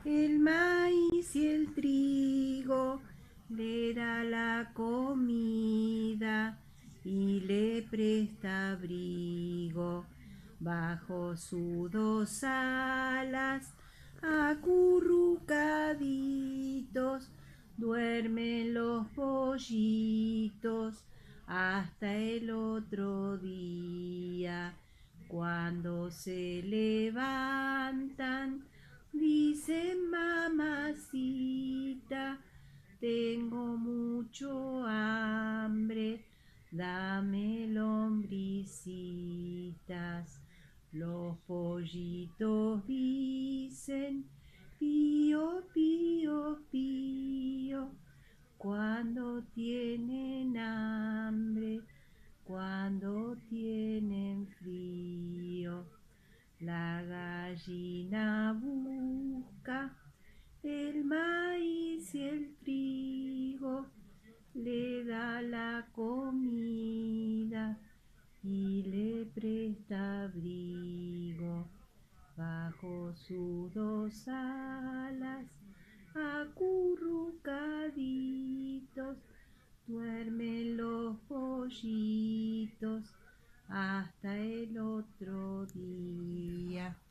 El maíz y el trigo le da la comida y le presta abrigo. Bajo sus dos alas, acurrucaditos, duermen los pollitos hasta el otro día. Cuando se levantan, dicen mamacita, tengo mucho hambre, dame lombricitas. Los pollitos dicen pío, pío, pío, cuando tienen hambre, cuando tienen frío. La gallina busca el maíz y el trigo, le da la comida y le presta abrigo. Bajo sus dos alas, acurrucaditos, duermen los pollitos hasta el otro día.